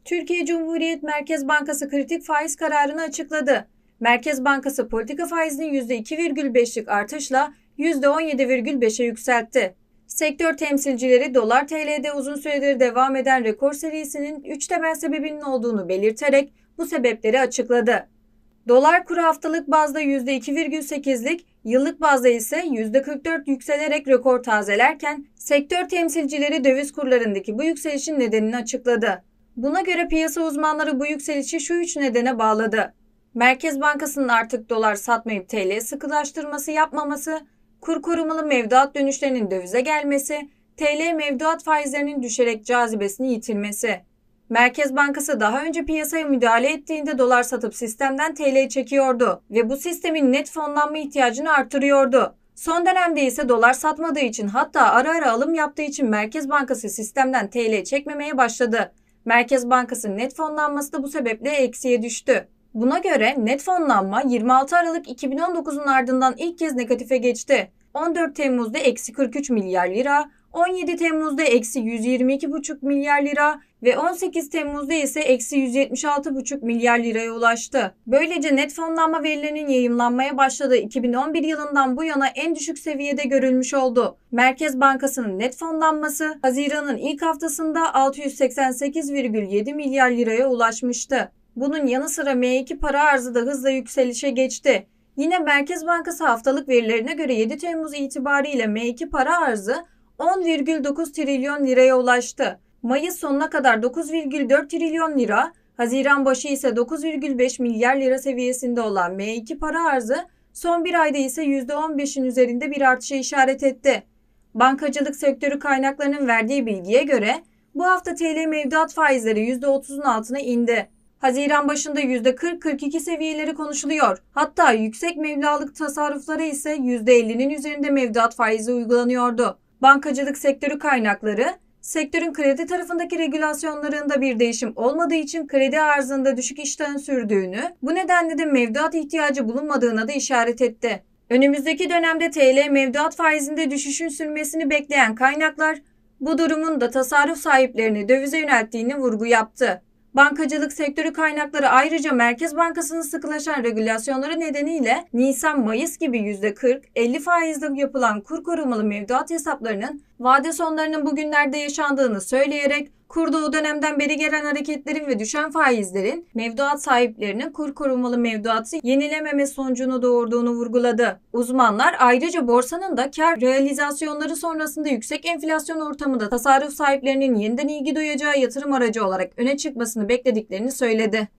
Türkiye Cumhuriyet Merkez Bankası kritik faiz kararını açıkladı. Merkez Bankası politika faizini %2,5'lik artışla %17,5'e yükseltti. Sektör temsilcileri dolar TL'de uzun süredir devam eden rekor serisinin 3 temel sebebinin olduğunu belirterek bu sebepleri açıkladı. Dolar kuru haftalık bazda %2,8'lik, yıllık bazda ise %44 yükselerek rekor tazelerken sektör temsilcileri döviz kurlarındaki bu yükselişin nedenini açıkladı. Buna göre piyasa uzmanları bu yükselişi şu üç nedene bağladı. Merkez Bankası'nın artık dolar satmayıp TL sıkılaştırması yapmaması, kur korumalı mevduat dönüşlerinin dövize gelmesi, TL mevduat faizlerinin düşerek cazibesini yitirmesi. Merkez Bankası daha önce piyasaya müdahale ettiğinde dolar satıp sistemden TL çekiyordu ve bu sistemin net fonlanma ihtiyacını artırıyordu. Son dönemde ise dolar satmadığı için, hatta ara ara alım yaptığı için Merkez Bankası sistemden TL çekmemeye başladı. Merkez Bankası net fonlanması da bu sebeple eksiye düştü. Buna göre net fonlanma 26 Aralık 2019'un ardından ilk kez negatife geçti. 14 Temmuz'da eksi 43 milyar lira, 17 Temmuz'da eksi 122,5 milyar lira ve 18 Temmuz'da ise eksi 176,5 milyar liraya ulaştı. Böylece net fonlanma verilerinin yayımlanmaya başladığı 2011 yılından bu yana en düşük seviyede görülmüş oldu. Merkez Bankası'nın net fonlanması Haziran'ın ilk haftasında 688,7 milyar liraya ulaşmıştı. Bunun yanı sıra M2 para arzı da hızla yükselişe geçti. Yine Merkez Bankası haftalık verilerine göre 7 Temmuz itibariyle M2 para arzı 10,9 trilyon liraya ulaştı. Mayıs sonuna kadar 9,4 trilyon lira, Haziran başı ise 9,5 milyar lira seviyesinde olan M2 para arzı son bir ayda ise %15'in üzerinde bir artışa işaret etti. Bankacılık sektörü kaynaklarının verdiği bilgiye göre bu hafta TL mevduat faizleri %30'un altına indi. Haziran başında %40-42 seviyeleri konuşuluyor. Hatta yüksek meblağlık tasarruflara ise %50'nin üzerinde mevduat faizi uygulanıyordu. Bankacılık sektörü kaynakları, sektörün kredi tarafındaki regülasyonlarında bir değişim olmadığı için kredi arzında düşük iştahın sürdüğünü, bu nedenle de mevduat ihtiyacı bulunmadığına da işaret etti. Önümüzdeki dönemde TL mevduat faizinde düşüşün sürmesini bekleyen kaynaklar, bu durumun da tasarruf sahiplerini dövize yönelttiğini vurgu yaptı. Bankacılık sektörü kaynakları ayrıca Merkez Bankası'nın sıkılaşan regülasyonları nedeniyle Nisan-Mayıs gibi %40-50 faizle yapılan kur korumalı mevduat hesaplarının vade sonlarının bugünlerde yaşandığını söyleyerek kurda o dönemden beri gelen hareketlerin ve düşen faizlerin mevduat sahiplerinin kur korumalı mevduatı yenilememe sonucunu doğurduğunu vurguladı. Uzmanlar ayrıca borsanın da kar realizasyonları sonrasında yüksek enflasyon ortamında tasarruf sahiplerinin yeniden ilgi duyacağı yatırım aracı olarak öne çıkmasını beklediklerini söyledi.